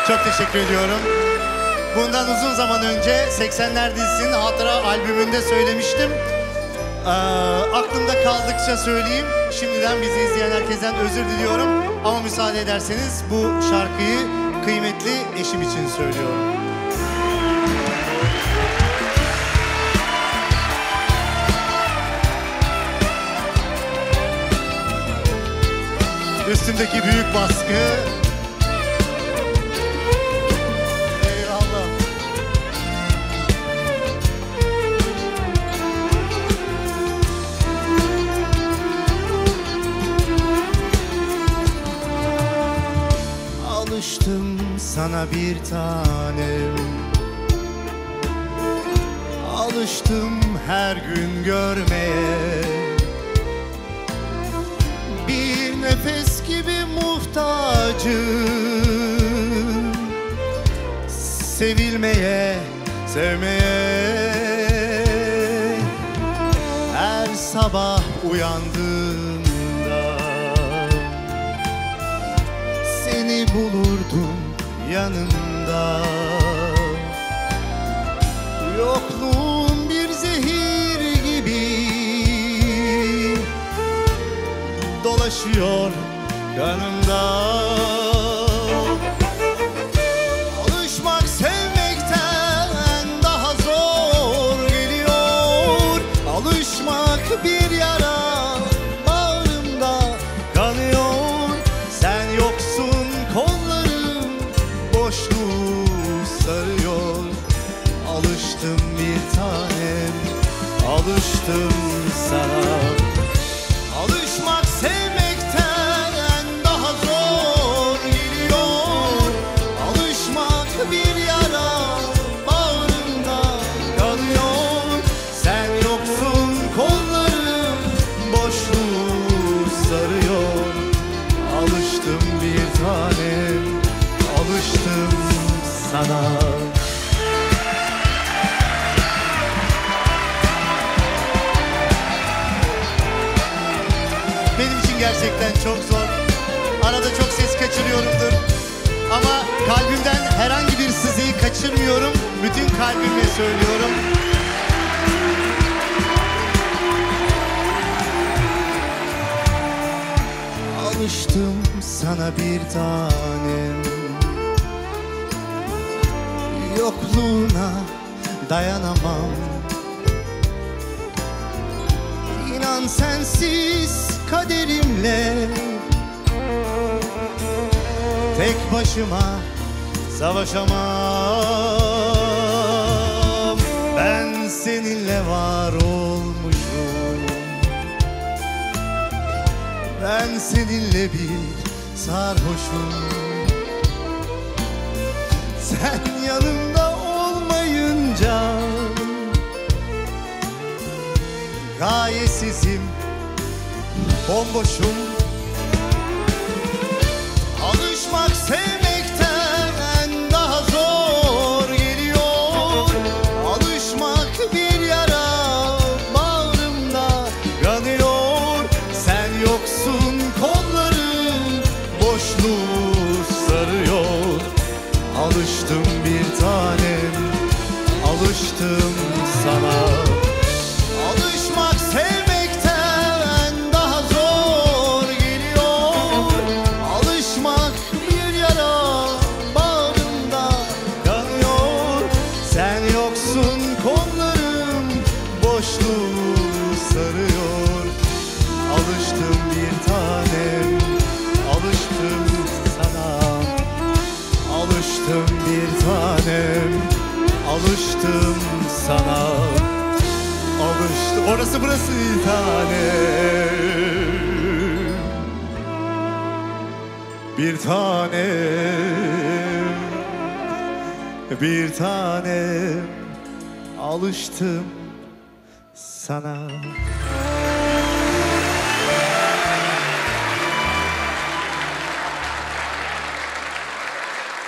Çok teşekkür ediyorum. Bundan uzun zaman önce 80'ler dizisinin hatıra albümünde söylemiştim. Aklımda kaldıkça söyleyeyim. Şimdiden bizi izleyen herkesten özür diliyorum. Ama müsaade ederseniz bu şarkıyı kıymetli eşim için söylüyorum. Üstümdeki büyük baskı. Eyvallah. Alıştım sana bir tanem, alıştım her gün görmeye, bir nefes gibi muhtacım sevilmeye, sevmeye. Her sabah uyandığımda seni bulurdum yanımda. Yokluğun bir zehir gibi dolaşıyor kanımda. Alışmak sevmekten daha zor geliyor. Alışmak bir yara bağrımda kanıyor. Sen yoksun, kollarım boşluğu sarıyor. Alıştım bir tanem, alıştım sana. Alışmak sevmekten daha zor geliyor. Alışmak bir yara bağrımda kanıyor. Sen yoksun, kollarım boşluğu sarıyor. Alıştım bir tanem, alıştım sana. Benim için gerçekten çok zor. Arada çok ses kaçırıyorumdur. Ama kalbimden herhangi bir sızıyı kaçırmıyorum. Bütün kalbimle söylüyorum. Alıştım sana bir tanem, yokluğuna dayanamam. İnan sensiz kaderimle tek başıma savaşamam. Ben seninle var olmuşum. Ben seninle bir sarhoşum. Sen yanımda olmayınca gayesizim, bomboşum. Alışmak sevmekten daha zor geliyor. Alışmak bir yara bağrımda kanıyor. Sen yoksun, kollarım boşluğu sarıyor. Alıştım bir tanem, alıştım sana. Alışmak sevmekten daha zor geliyor. Alışmak bir yara bağrımda kanıyor. Sen yoksun, kollarım boşluğu sarıyor. Alıştım bir tanem, alıştım sana. Alıştım bir tanem, alıştım sana. Alıştı. Orası burası bir tanem. Bir tanem, bir tanem, alıştım sana.